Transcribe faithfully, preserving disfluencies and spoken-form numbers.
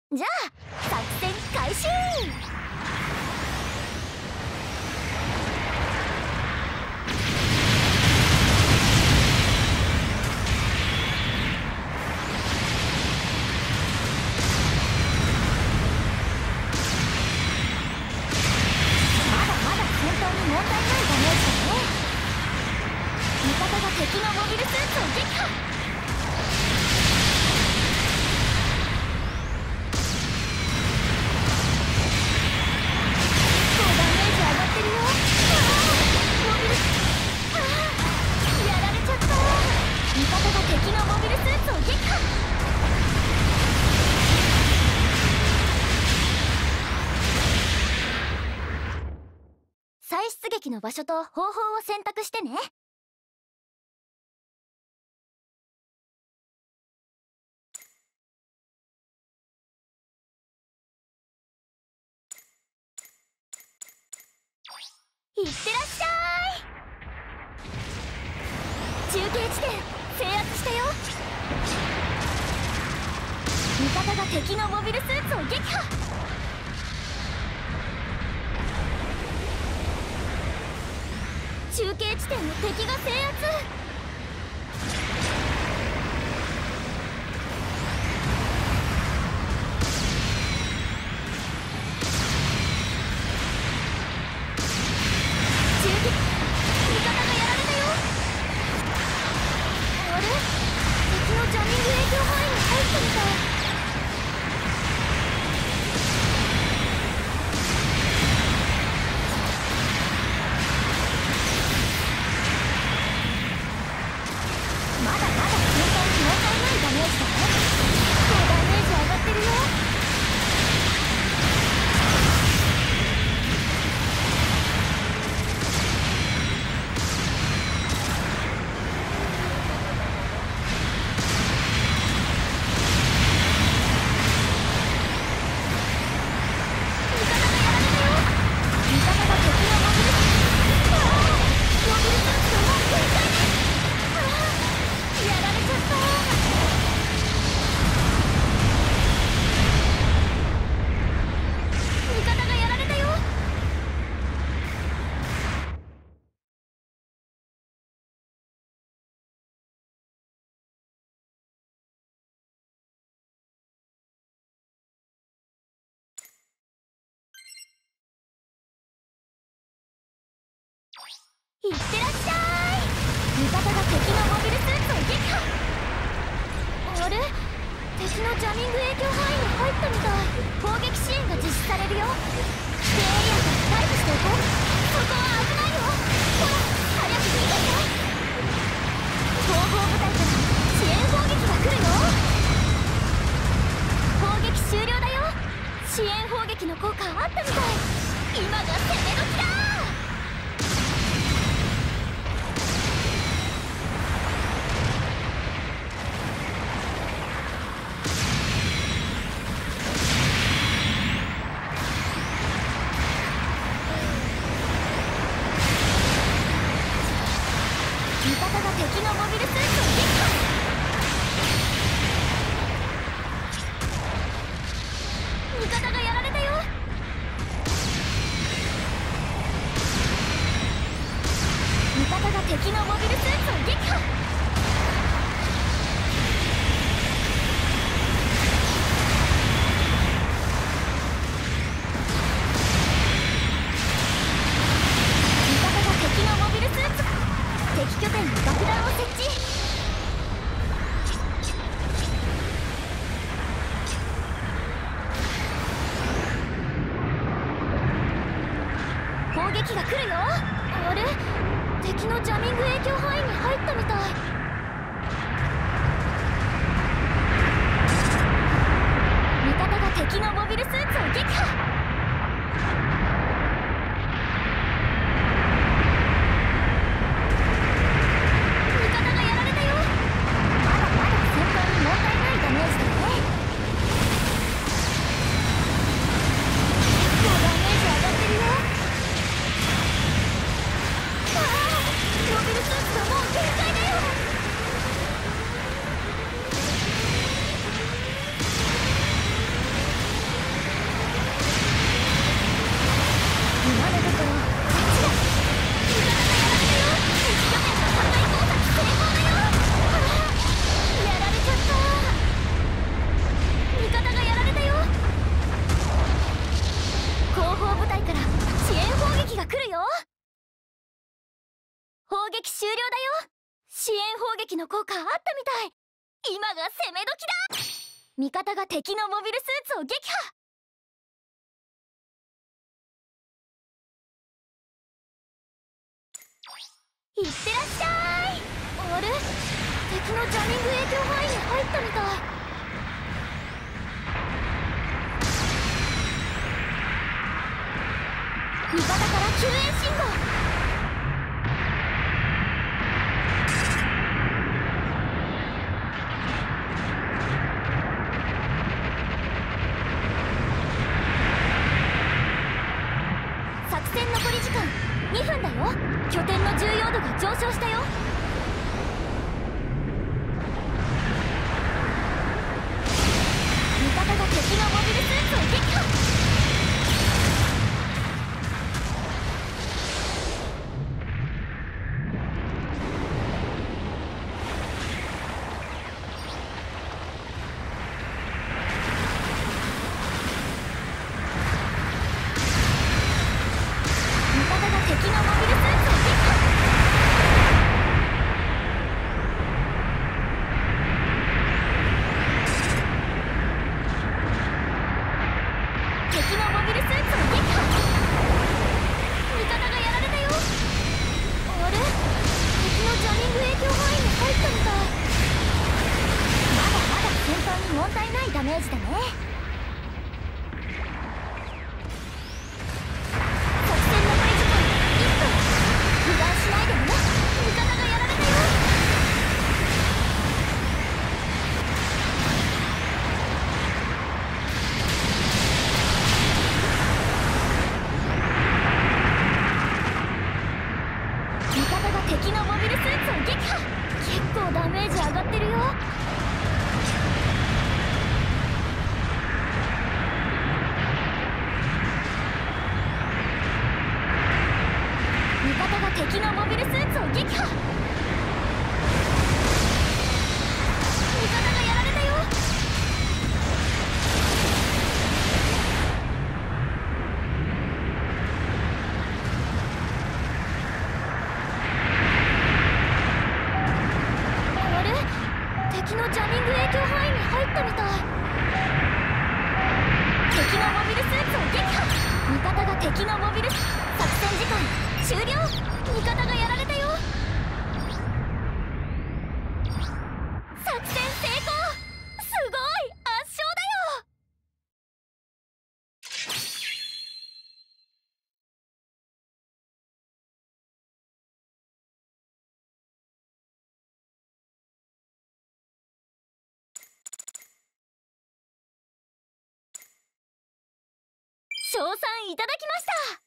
じゃあ作戦開始。まだまだ戦闘に問題ないダメージだね。味方が敵のモビルスーツを撃破。再出撃の場所と方法を選択してね。いってらっしゃい。中継地点制圧したよ。味方が敵のモビルスーツを撃破。中継地点の敵が制圧。中継、味方がやられたよ。あれ、敵のジャミング影響範囲に入ったみたい。まだまだ戦闘に問題ないダメージだね。もうダメージ上がってるよ。味方がやられたよ。味方が敵のモビルスーツ。ああ、モビルスーツがもう限界です。ああ、やられちゃった。味方がやられたよ。いってらっしゃい。味方が敵のモビルスーツを撃破。あれ、敵のジャミング影響範囲に入ったみたい。攻撃支援が実施されるよ。危険エリアから退避しておこう。そこは危ないよ。ほら、早く逃げて。後方部隊から支援砲撃が来るよ。砲撃終了だよ。支援砲撃の効果あったみたい。今が攻め時だ。味方が敵のモビルスーツを撃破。味方がやられたよ。味方が敵のモビルスーツを撃破。味方が敵のモビルスーツ。敵拠点に爆弾を設置。攻撃が来るよ。あれ、敵のジャミング影響範囲に入ったみたい。味方が敵のモビルスーツを撃破。モビルスーツがもう限界だよ。 時の効果あったみたい。今が攻め時だ。味方が敵のモビルスーツを撃破。いってらっしゃい。あれ、敵のジャミング影響範囲に入ったみたい。味方から救援信号。作戦残り時間にふんだよ。拠点の重要度が上昇したよ。味方が敵のモビルスーツを撃破。敵のモビルスーツを撃破。敵のモビルスーツを撃破。味方がやられたよ。あれ、敵のジャミング影響範囲に入ったみたい。まだまだ戦闘に問題ないダメージだね。油断しないでね。味方がやられたよ。味方が敵のモビルスーツを撃破。結構ダメージ上がってるよ。味方が敵のモビルスーツを撃破。味方がやられたよ。あれ、敵のジャミング影響範囲に入ったみたい。敵のモビルスーツを撃破。味方が敵のモビルス作戦時間終了。味方がやられたよ。作戦成功。すごい圧勝だよ。賞賛いただきました。